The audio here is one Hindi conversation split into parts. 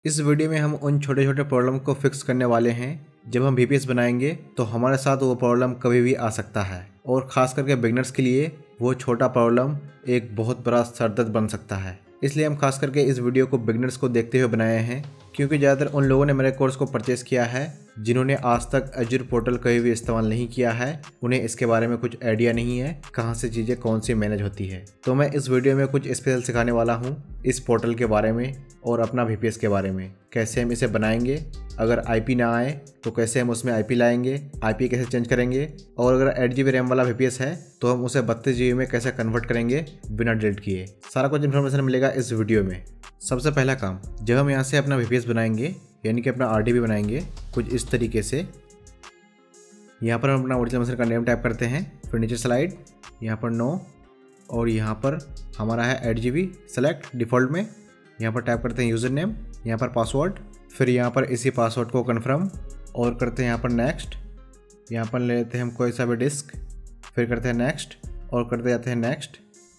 इस वीडियो में हम उन छोटे छोटे प्रॉब्लम को फिक्स करने वाले हैं। जब हम VPS बनाएंगे तो हमारे साथ वो प्रॉब्लम कभी भी आ सकता है और ख़ास करके बिगनर्स के लिए वो छोटा प्रॉब्लम एक बहुत बड़ा सरदर्द बन सकता है। इसलिए हम खास करके इस वीडियो को बिगनर्स को देखते हुए बनाए हैं, क्योंकि ज़्यादातर उन लोगों ने मेरे कोर्स को परचेस किया है जिन्होंने आज तक Azure पोर्टल कभी भी इस्तेमाल नहीं किया है। उन्हें इसके बारे में कुछ आइडिया नहीं है कहाँ से चीज़ें कौन सी मैनेज होती है। तो मैं इस वीडियो में कुछ स्पेशल सिखाने वाला हूँ इस पोर्टल के बारे में और अपना VPS के बारे में, कैसे हम इसे बनाएंगे, अगर IP ना आए तो कैसे हम उसमें IP लाएंगे, IP कैसे चेंज करेंगे, और अगर 8GB रैम वाला VPS है तो हम उसे 32GB में कैसे कन्वर्ट करेंगे बिना डिलीट किए। सारा कुछ इन्फॉर्मेशन मिलेगा इस वीडियो में। सबसे पहला काम, जब हम यहाँ से अपना VPS बनाएंगे यानी कि अपना RDP बनाएंगे कुछ इस तरीके से। यहाँ पर हम अपना ओरिजिनल मशीन का नेम टाइप करते हैं, फिर नीचे स्लाइड, यहाँ पर नो, और यहाँ पर हमारा है 8GB सेलेक्ट डिफ़ॉल्ट में। यहाँ पर टाइप करते हैं यूज़र नेम, यहाँ पर पासवर्ड, फिर यहाँ पर इसी पासवर्ड को कन्फर्म और करते हैं यहाँ पर नेक्स्ट। यहाँ पर ले लेते हैं हम कोई सा भी डिस्क, फिर करते हैं नेक्स्ट और करते जाते हैं नेक्स्ट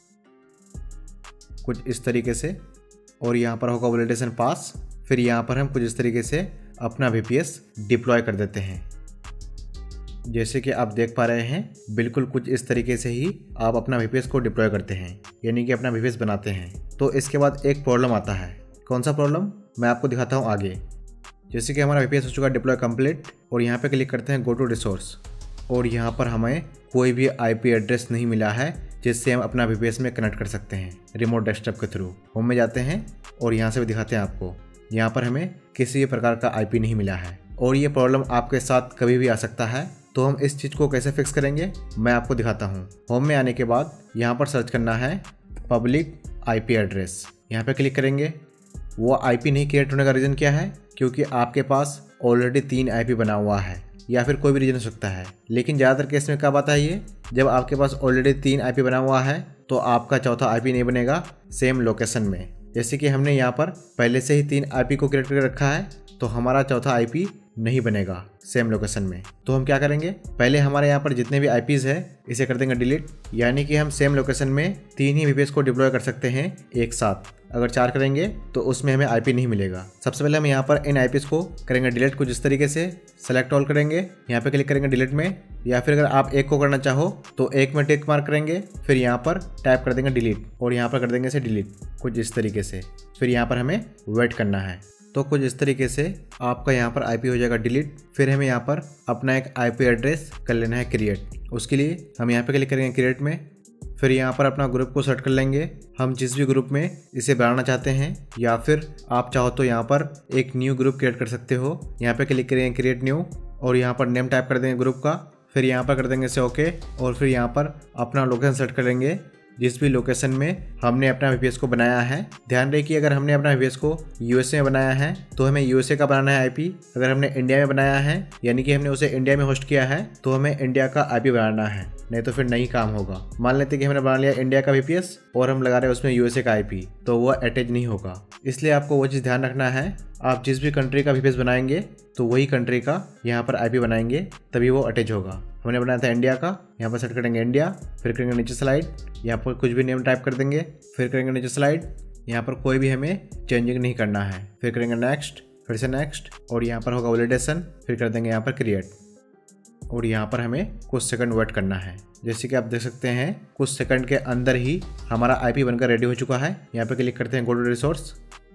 कुछ इस तरीके से। और यहाँ पर होगा वैलिडेशन पास। फिर यहाँ पर हम कुछ इस तरीके से अपना VPS डिप्लॉय कर देते हैं। जैसे कि आप देख पा रहे हैं, बिल्कुल कुछ इस तरीके से ही आप अपना VPS को डिप्लॉय करते हैं, यानी कि अपना VPS बनाते हैं। तो इसके बाद एक प्रॉब्लम आता है। कौन सा प्रॉब्लम, मैं आपको दिखाता हूँ आगे। जैसे कि हमारा VPS हो चुका डिप्लॉय कंप्लीट, और यहाँ पे क्लिक करते हैं गो टू रिसोर्स, और यहाँ पर हमें कोई भी IP एड्रेस नहीं मिला है जिससे हम अपना VPS में कनेक्ट कर सकते हैं रिमोट डेस्कटॉप के थ्रू। होम में जाते हैं और यहाँ से भी दिखाते हैं आपको, यहाँ पर हमें किसी भी प्रकार का IP नहीं मिला है और ये प्रॉब्लम आपके साथ कभी भी आ सकता है। तो हम इस चीज़ को कैसे फिक्स करेंगे मैं आपको दिखाता हूँ। होम में आने के बाद यहाँ पर सर्च करना है पब्लिक IP एड्रेस, यहाँ पे क्लिक करेंगे। वो IP नहीं क्रिएट होने का रीज़न क्या है, क्योंकि आपके पास ऑलरेडी 3 IP बना हुआ है, या फिर कोई भी रीज़न हो सकता है। लेकिन ज़्यादातर केस में कब आता है ये, जब आपके पास ऑलरेडी 3 IP बना हुआ है तो आपका चौथा IP नहीं बनेगा सेम लोकेशन में। जैसे कि हमने यहाँ पर पहले से ही 3 IP को क्रिएट करके रखा है तो हमारा चौथा IP नहीं बनेगा सेम लोकेशन में। तो हम क्या करेंगे, पहले हमारे यहाँ पर जितने भी IPs है इसे कर देंगे डिलीट, यानी कि हम सेम लोकेशन में 3 ही VPS को डिप्लॉय कर सकते हैं एक साथ। अगर 4 करेंगे तो उसमें हमें IP नहीं मिलेगा। सबसे पहले हम यहाँ पर इन IPs को करेंगे डिलीट कुछ इस तरीके से। सेलेक्ट ऑल करेंगे, यहाँ पे क्लिक करेंगे डिलीट में, या फिर अगर आप एक को करना चाहो तो एक में टिक मार्क करेंगे, फिर यहाँ पर टाइप कर देंगे डिलीट और यहाँ पर कर देंगे इसे डिलीट कुछ इस तरीके से। फिर यहाँ पर हमें वेट करना है। तो कुछ इस तरीके से आपका यहाँ पर IP हो जाएगा डिलीट। फिर हमें यहाँ पर अपना एक IP एड्रेस कर लेना है क्रिएट। उसके लिए हम यहाँ पे क्लिक करेंगे क्रिएट में, फिर यहाँ पर अपना ग्रुप को सेट कर लेंगे, हम जिस भी ग्रुप में इसे बनाना चाहते हैं, या फिर आप चाहो तो यहाँ पर एक न्यू ग्रुप क्रिएट कर सकते हो। यहाँ पे क्लिक करेंगे क्रिएट न्यू और यहाँ पर नेम टाइप कर देंगे ग्रुप का, फिर यहाँ पर कर देंगे इसे ओके, और फिर यहाँ पर अपना लोकेशन सेट कर लेंगे जिस भी लोकेशन में हमने अपना VPS को बनाया है। ध्यान रहे कि अगर हमने अपना VPS को USA में बनाया है तो हमें USA का बनाना है IP। अगर हमने इंडिया में बनाया है यानी कि हमने उसे इंडिया में होस्ट किया है तो हमें इंडिया का IP बनाना है, नहीं तो फिर नहीं काम होगा। मान लेते कि हमने बना लिया इंडिया का VPS और हम लगा रहे हैं उसमें USA का IP, तो वो अटैच नहीं होगा। इसलिए आपको वो चीज़ ध्यान रखना है, आप जिस भी कंट्री का VPS बनाएंगे तो वही कंट्री का यहाँ पर IP बनाएंगे, तभी वो अटैच होगा। हमने बनाया था इंडिया का, यहाँ पर सेट करेंगे इंडिया, फिर करेंगे नीचे स्लाइड, यहाँ पर कुछ भी नेम टाइप कर देंगे, फिर करेंगे नीचे स्लाइड, यहाँ पर कोई भी हमें चेंजिंग नहीं करना है, फिर करेंगे नेक्स्ट, फिर से नेक्स्ट, और यहाँ पर होगा वैलिडेशन, फिर कर देंगे यहाँ पर क्रिएट, और यहाँ पर हमें कुछ सेकंड वेट करना है। जैसे कि आप देख सकते हैं कुछ सेकंड के अंदर ही हमारा IP बनकर रेडी हो चुका है। यहाँ पे क्लिक करते हैं गो टू रिसोर्स,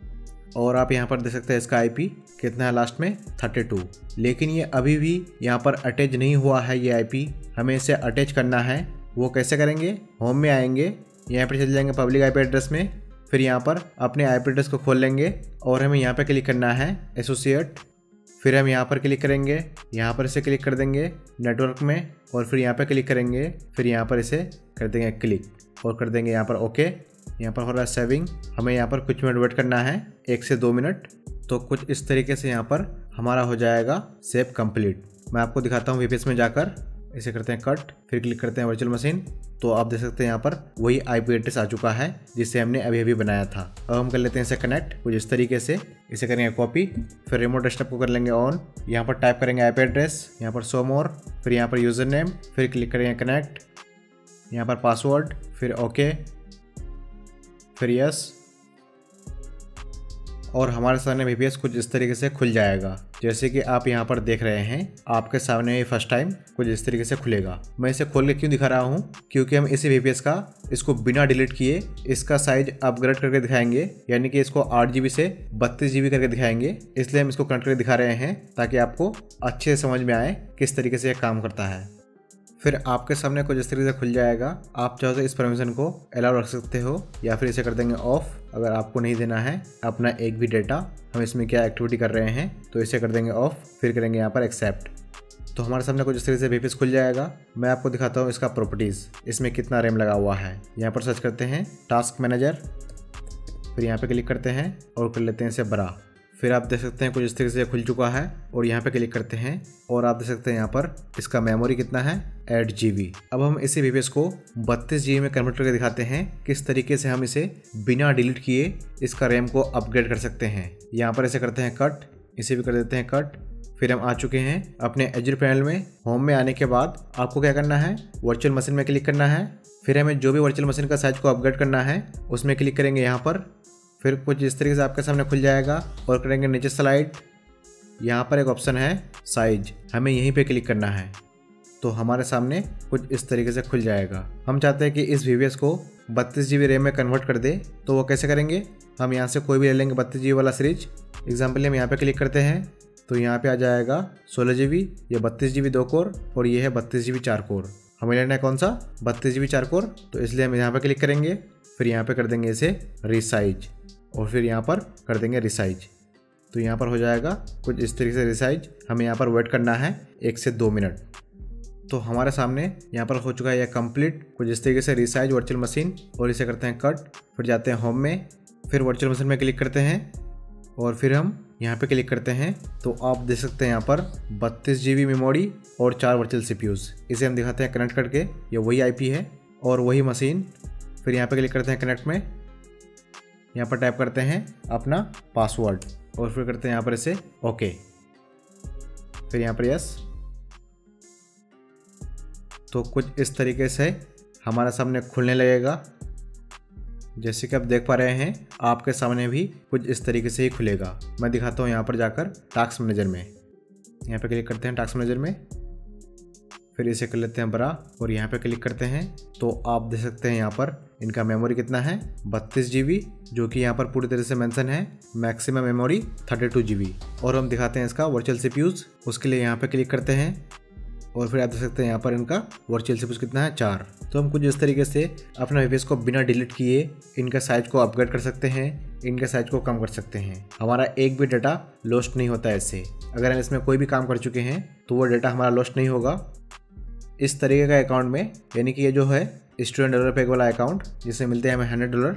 और आप यहाँ पर देख सकते हैं इसका IP कितना है लास्ट में 32। लेकिन ये अभी भी यहाँ पर अटैच नहीं हुआ है ये IP, हमें इसे अटैच करना है। वो कैसे करेंगे, होम में आएंगे, यहाँ पर चले जाएंगे पब्लिक IP एड्रेस में, फिर यहाँ पर अपने IP एड्रेस को खोल लेंगे और हमें यहाँ पर क्लिक करना है एसोसिएट। फिर हम यहाँ पर क्लिक करेंगे, यहाँ पर इसे क्लिक कर देंगे नेटवर्क में, और फिर यहाँ पर क्लिक करेंगे, फिर यहाँ पर इसे कर देंगे क्लिक और कर देंगे यहाँ पर ओके। यहाँ पर हो रहा है सेविंग, हमें यहाँ पर कुछ मिनट वेट करना है, 1 से 2 मिनट। तो कुछ इस तरीके से यहाँ पर हमारा हो जाएगा सेव कंप्लीट। मैं आपको दिखाता हूँ VPS में जाकर, इसे करते हैं कट, फिर क्लिक करते हैं वर्चुअल मशीन। तो आप देख सकते हैं यहाँ पर वही IP एड्रेस आ चुका है जिसे हमने अभी अभी बनाया था। अब हम कर लेते हैं इसे कनेक्ट कुछ इस तरीके से, इसे करेंगे कॉपी, फिर रिमोट डेस्कटॉप को कर लेंगे ऑन, यहाँ पर टाइप करेंगे IP एड्रेस, यहाँ पर शो मोर, फिर यहाँ पर यूज़र नेम, फिर क्लिक करेंगे कनेक्ट, यहाँ पर पासवर्ड, फिर ओके, फिर यस, और हमारे सामने VPS कुछ इस तरीके से खुल जाएगा। जैसे कि आप यहाँ पर देख रहे हैं, आपके सामने फर्स्ट टाइम कुछ इस तरीके से खुलेगा। मैं इसे खोल के क्यों दिखा रहा हूँ, क्योंकि हम इसी VPS का इसको बिना डिलीट किए इसका साइज अपग्रेड करके दिखाएंगे, यानी कि इसको 8 GB से 32 GB करके दिखाएंगे। इसलिए हम इसको कनेक्ट करके दिखा रहे हैं ताकि आपको अच्छे से समझ में आए किस तरीके से यह काम करता है। फिर आपके सामने कुछ इस तरीके से खुल जाएगा। आप चाहो तो इस परमिशन को अलाउ रख सकते हो या फिर इसे कर देंगे ऑफ। अगर आपको नहीं देना है अपना एक भी डेटा, हम इसमें क्या एक्टिविटी कर रहे हैं, तो इसे कर देंगे ऑफ, फिर करेंगे यहाँ पर एक्सेप्ट। तो हमारे सामने कुछ इस तरीके से VPS खुल जाएगा। मैं आपको दिखाता हूँ इसका प्रॉपर्टीज़, इसमें कितना रैम लगा हुआ है। यहाँ पर सर्च करते हैं टास्क मैनेजर, फिर यहाँ पे क्लिक करते हैं और कर लेते हैं इसे बड़ा। फिर आप देख सकते हैं कुछ इस तरीके से खुल चुका है और यहाँ पे क्लिक करते हैं और आप देख सकते हैं यहाँ पर इसका मेमोरी कितना है 8 GB। अब हम इसी VPS को 32 GB में कन्वर्ट करके दिखाते हैं किस तरीके से हम इसे बिना डिलीट किए इसका रैम को अपग्रेड कर सकते हैं। यहाँ पर इसे करते हैं कट, इसे भी कर देते हैं कट। फिर हम आ चुके हैं अपने Azure पैनल में। होम में आने के बाद आपको क्या करना है, वर्चुअल मशीन में क्लिक करना है। फिर हमें जो भी वर्चुअल मशीन का साइज को अपग्रेड करना है उसमें क्लिक करेंगे यहाँ पर। फिर कुछ इस तरीके से आपके सामने खुल जाएगा और करेंगे नीचे स्लाइड। यहाँ पर एक ऑप्शन है साइज, हमें यहीं पे क्लिक करना है तो हमारे सामने कुछ इस तरीके से खुल जाएगा। हम चाहते हैं कि इस VPS को 32 GB रैम में कन्वर्ट कर दे, तो वो कैसे करेंगे, हम यहाँ से कोई भी ले लेंगे 32 GB वाला सीरीज। एग्जाम्पल हम यहाँ पे क्लिक करते हैं तो यहाँ पे आ जाएगा 16 GB, ये 32 GB 2 कोर और ये है 32 GB 4 कोर। हमें लेना है कौन सा, 32 GB 4 कोर, तो इसलिए हम यहाँ पे क्लिक करेंगे। फिर यहाँ पे कर देंगे इसे रिसाइज और फिर यहाँ पर कर देंगे रिसाइज। तो यहाँ पर हो जाएगा कुछ इस तरीके से रिसाइज। हमें यहाँ पर वेट करना है 1 से 2 मिनट। तो हमारे सामने यहाँ पर हो चुका है यह कंप्लीट कुछ इस तरीके से रिसाइज वर्चुअल मशीन। और इसे करते हैं कट, फिर जाते हैं होम में, फिर वर्चुअल मशीन में क्लिक करते हैं और फिर हम यहाँ पे क्लिक करते हैं तो आप देख सकते हैं यहाँ पर 32 GB मेमोरी और 4 वर्चुअल CPUs। इसे हम दिखाते हैं कनेक्ट करके, ये वही IP है और वही मशीन। फिर यहाँ पे क्लिक करते हैं कनेक्ट में, यहाँ पर टाइप करते हैं अपना पासवर्ड और फिर करते हैं यहाँ पर इसे ओके, फिर यहाँ पर यस। तो कुछ इस तरीके से हमारे सामने खुलने लगेगा। जैसे कि आप देख पा रहे हैं आपके सामने भी कुछ इस तरीके से ही खुलेगा। मैं दिखाता हूँ यहाँ पर जाकर टास्क मैनेजर में, यहाँ पे क्लिक करते हैं टास्क मैनेजर में, फिर इसे कर लेते हैं बड़ा और यहाँ पे क्लिक करते हैं तो आप देख सकते हैं यहाँ पर इनका मेमोरी कितना है 32 GB, जो कि यहाँ पर पूरी तरह से मेंशन है। Maximum memory 32 GB। और हम दिखाते हैं इसका वर्चुअल CPUs, उसके लिए यहाँ पे क्लिक करते हैं और फिर आप देख सकते हैं यहाँ पर इनका वर्चुअल CPUs कितना है 4। तो हम कुछ इस तरीके से अपना VPS को बिना डिलीट किए इनका साइज को अपग्रेड कर सकते हैं, इनके साइज को कम कर सकते हैं। हमारा एक भी डाटा लॉस्ट नहीं होता है इससे। अगर हम इसमें कोई भी काम कर चुके हैं तो वो डाटा हमारा लॉस्ट नहीं होगा। इस तरीके का अकाउंट में, यानी कि ये जो है स्टूडेंट डेवलपर पैक वाला अकाउंट, जिसमें मिलते हैं हमें $100।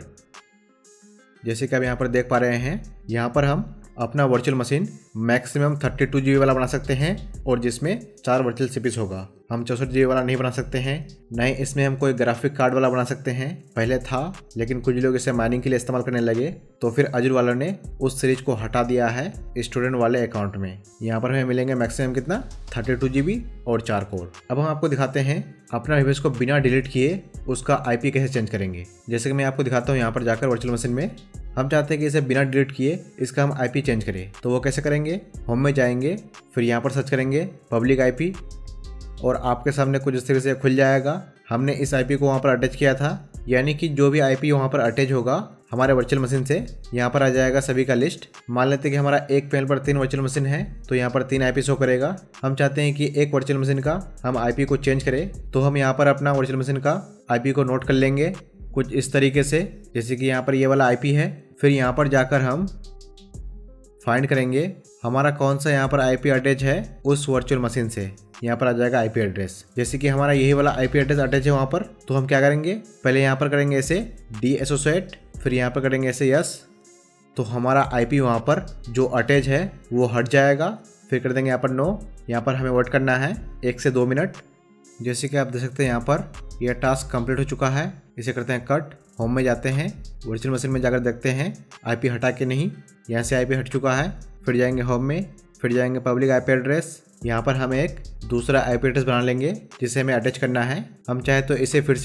जैसे कि आप यहाँ पर देख पा रहे हैं, यहाँ पर हम अपना वर्चुअल मशीन मैक्सिमम 32 GB वाला बना सकते हैं और जिसमें 4 वर्चुअल CPUs होगा। हम 64 GB वाला नहीं बना सकते हैं, नहीं इसमें हम कोई ग्राफिक कार्ड वाला बना सकते हैं। पहले था, लेकिन कुछ लोग इसे माइनिंग के लिए इस्तेमाल करने लगे तो फिर Azure वालों ने उस सीरीज को हटा दिया है स्टूडेंट वाले अकाउंट में। यहाँ पर हमें मिलेंगे मैक्सिमम कितना 32 GB और 4 कोर। अब हम आपको दिखाते हैं अपना VPS को बिना डिलीट किए उसका IP कैसे चेंज करेंगे। जैसे कि मैं आपको दिखाता हूँ यहाँ पर जाकर वर्चुअल मशीन में, हम चाहते हैं कि इसे बिना डिलीट किए इसका हम IP चेंज करें। तो वो कैसे करेंगे, होम में जाएंगे, फिर यहाँ पर सर्च करेंगे पब्लिक IP और आपके सामने कुछ इस तरीके से खुल जाएगा। हमने इस IP को वहाँ पर अटैच किया था, यानी कि जो भी IP वहाँ पर अटैच होगा हमारे वर्चुअल मशीन से, यहाँ पर आ जाएगा सभी का लिस्ट। मान लेते हैं कि हमारा एक पैनल पर 3 वर्चुअल मशीन है तो यहाँ पर 3 IP शो करेगा। हम चाहते हैं कि एक वर्चुअल मशीन का हम IP को चेंज करें, तो हम यहाँ पर अपना वर्चुअल मशीन का IP को नोट कर लेंगे कुछ इस तरीके से। जैसे कि यहाँ पर ये वाला IP है, फिर यहाँ पर जाकर हम फाइंड करेंगे हमारा कौन सा यहाँ पर IP अटैच है उस वर्चुअल मशीन से। यहाँ पर आ जाएगा IP एड्रेस। जैसे कि हमारा यही वाला IP एड्रेस अटैच है वहाँ पर, तो हम क्या करेंगे, पहले यहाँ पर करेंगे ऐसे डीएसोसिएट, फिर यहाँ पर करेंगे ऐसे यस। तो हमारा IP वहाँ पर जो अटैच है वो हट जाएगा। फिर कर देंगे यहाँ पर नो। यहाँ पर हमें वेट करना है 1 से 2 मिनट। जैसे कि आप देख सकते हैं यहाँ पर यह टास्क कंप्लीट हो चुका है। इसे करते हैं कट, होम में जाते हैं, वर्चुअल मशीन में जाकर देखते हैं IP हटा के नहीं, यहाँ से IP हट चुका है। फिर जाएंगे होम में, फिर जाएंगे पब्लिक IP एड्रेस। यहाँ पर हम एक दूसरा IP एड्रेस बना लेंगे जिसे हमें अटैच करना है। हम चाहे तो इसे फिर से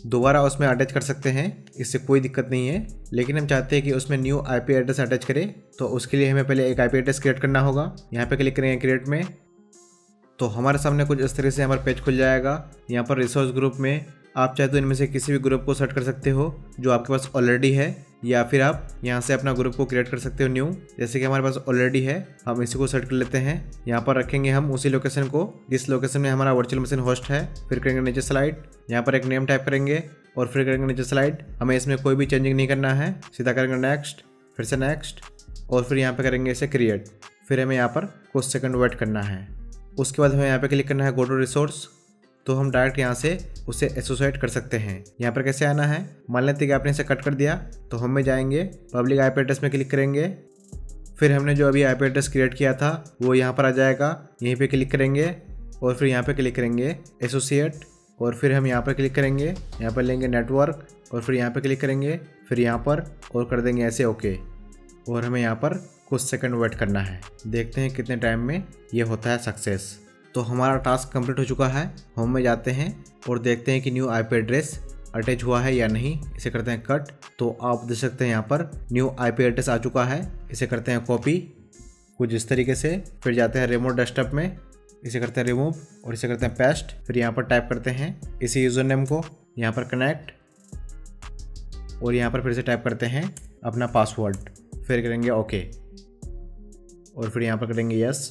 दोबारा उसमें अटैच कर सकते हैं, इससे कोई दिक्कत नहीं है। लेकिन हम चाहते हैं कि उसमें न्यू आईपी एड्रेस अटैच करें, तो उसके लिए हमें पहले एक आईपी एड्रेस क्रिएट करना होगा। यहाँ पे क्लिक करेंगे क्रिएट में, तो हमारे सामने कुछ इस तरह से हमारा पेज खुल जाएगा। यहाँ पर रिसोर्स ग्रुप में आप चाहे तो इनमें से किसी भी ग्रुप को सेट कर सकते हो जो आपके पास ऑलरेडी है, या फिर आप यहाँ से अपना ग्रुप को क्रिएट कर सकते हो न्यू। जैसे कि हमारे पास ऑलरेडी है, हम इसी को सेट कर लेते हैं। यहाँ पर रखेंगे हम उसी लोकेशन को जिस लोकेशन में हमारा वर्चुअल मशीन होस्ट है। फिर करेंगे नीचे स्लाइड, यहाँ पर एक नेम टाइप करेंगे और फिर करेंगे नीचे स्लाइड। हमें इसमें कोई भी चेंजिंग नहीं करना है, सीधा करेंगे नेक्स्ट, फिर से नेक्स्ट और फिर यहाँ पे करेंगे इसे क्रिएट। फिर हमें यहाँ पर कुछ सेकंड वेट करना है। उसके बाद हमें यहाँ पे क्लिक करना है गो टू रिसोर्स, तो हम डायरेक्ट यहाँ से उसे एसोसिएट कर सकते हैं। यहाँ पर कैसे आना है, मान लेते कि आपने इसे कट कर दिया, तो हम में जाएंगे पब्लिक आईपी एड्रेस में क्लिक करेंगे। फिर हमने जो अभी आईपी एड्रेस क्रिएट किया था वो यहाँ पर आ जाएगा, यहीं पे क्लिक करेंगे और फिर यहाँ पे क्लिक करेंगे एसोसिएट और फिर हम यहाँ पर क्लिक करेंगे, यहाँ पर लेंगे नेटवर्क और फिर यहाँ पर क्लिक करेंगे, फिर यहाँ पर और कर देंगे ऐसे ओके। और हमें यहाँ पर कुछ सेकंड वेट करना है, देखते हैं कितने टाइम में ये होता है सक्सेस। तो हमारा टास्क कंप्लीट हो चुका है। होम में जाते हैं और देखते हैं कि न्यू आईपी एड्रेस अटैच हुआ है या नहीं। इसे करते हैं कट, तो आप देख सकते हैं यहाँ पर न्यू आईपी एड्रेस आ चुका है। इसे करते हैं कॉपी कुछ इस तरीके से, फिर जाते हैं रिमोट डेस्कटॉप में, इसे करते हैं रिमूव और इसे करते हैं पेस्ट। फिर यहाँ पर टाइप करते हैं इसी यूज़र नेम को, यहाँ पर कनेक्ट और यहाँ पर फिर से टाइप करते हैं अपना पासवर्ड, फिर करेंगे ओके और फिर यहाँ पर करेंगे यस।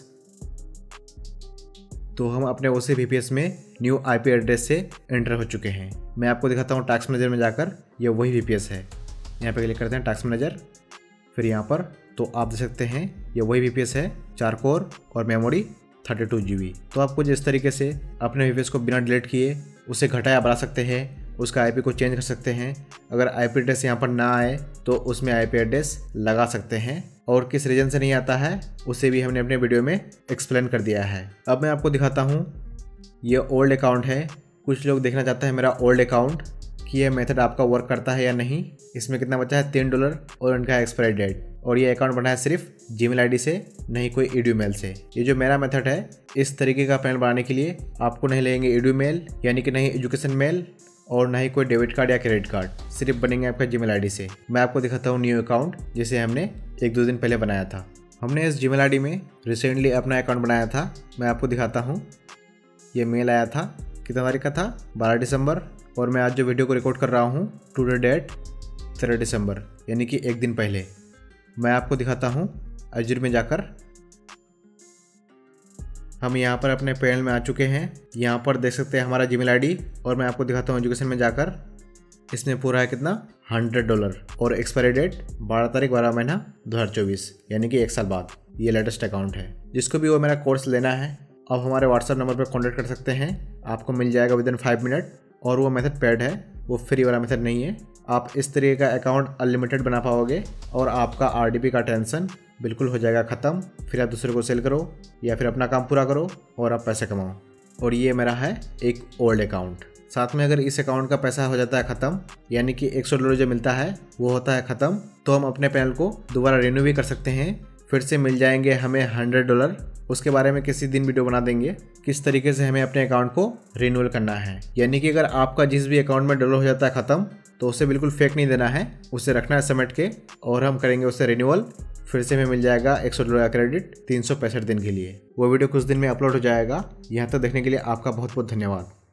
तो हम अपने उसी VPS में न्यू आईपी एड्रेस से एंटर हो चुके हैं। मैं आपको दिखाता हूँ टास्क मैनेजर में जाकर, ये वही VPS है। यहाँ पे क्लिक करते हैं टास्क मैनेजर, फिर यहाँ पर तो आप देख सकते हैं ये वही VPS है, 4 कोर और मेमोरी 32 GB। तो आप कुछ इस तरीके से अपने VPS को बिना डिलीट किए उसे घटाया बढ़ा सकते हैं, उसका आईपी को चेंज कर सकते हैं। अगर आईपी एड्रेस यहाँ पर ना आए तो उसमें आईपी एड्रेस लगा सकते हैं, और किस रीजन से नहीं आता है उसे भी हमने अपने वीडियो में एक्सप्लेन कर दिया है। अब मैं आपको दिखाता हूँ, ये ओल्ड अकाउंट है। कुछ लोग देखना चाहते हैं मेरा ओल्ड अकाउंट कि ये मेथड आपका वर्क करता है या नहीं। इसमें कितना बचा है, $3 और इनका एक्सपायरी डेट। और ये अकाउंट बना है सिर्फ जीमेल आईडी से, नहीं कोई ईडू मेल से। ये जो मेरा मेथड है, इस तरीके का पैनल बनाने के लिए आपको नहीं लेंगे ईडू मेल, यानी कि नहीं एजुकेशन मेल और ना ही कोई डेबिट कार्ड या क्रेडिट कार्ड, सिर्फ बनेंगे आपका जीमेल आईडी से। मैं आपको दिखाता हूँ न्यू अकाउंट जिसे हमने 1-2 दिन पहले बनाया था। हमने इस जीमेल आईडी में रिसेंटली अपना अकाउंट बनाया था। मैं आपको दिखाता हूँ, ये मेल आया था, कितना तारीख का था, 12 दिसंबर। और मैं आज जो वीडियो को रिकॉर्ड कर रहा हूँ टुडे डेट 3 दिसंबर, यानी कि 1 दिन पहले। मैं आपको दिखाता हूँ अजूर में जाकर, हम यहाँ पर अपने पैनल में आ चुके हैं। यहाँ पर देख सकते हैं हमारा जीमेल आईडी, और मैं आपको दिखाता हूँ एजुकेशन में जाकर, इसमें पूरा है कितना, $100 और एक्सपायरी डेट 12 तारीख 12 महीना 2024, यानी कि 1 साल बाद। ये लेटेस्ट अकाउंट है। जिसको भी वो मेरा कोर्स लेना है, आप हमारे व्हाट्सएप नंबर पर कॉन्टैक्ट कर सकते हैं, आपको मिल जाएगा विदिन 5 मिनट। और वो मेथड पेड है, वो फ्री वाला मेथड नहीं है। आप इस तरीके का अकाउंट अनलिमिटेड बना पाओगे और आपका RDP का टेंशन बिल्कुल हो जाएगा ख़त्म। फिर आप दूसरे को सेल करो या फिर अपना काम पूरा करो और आप पैसे कमाओ। और ये मेरा है एक ओल्ड अकाउंट। साथ में अगर इस अकाउंट का पैसा हो जाता है ख़त्म, यानी कि $100 जो मिलता है वो होता है ख़त्म, तो हम अपने पैनल को दोबारा रिन्यू भी कर सकते हैं। फिर से मिल जाएंगे हमें $100। उसके बारे में किसी दिन वीडियो बना देंगे, किस तरीके से हमें अपने अकाउंट को रिन्यूअल करना है। यानी कि अगर आपका जिस भी अकाउंट में डॉलर हो जाता है ख़त्म, तो उसे बिल्कुल फेक नहीं देना है, उसे रखना है समेट के, और हम करेंगे उससे रिन्यूअल। फिर से हमें मिल जाएगा $100 का क्रेडिट 365 दिन के लिए। वो वीडियो कुछ दिन में अपलोड हो जाएगा। यहाँ तक देखने के लिए आपका बहुत बहुत धन्यवाद।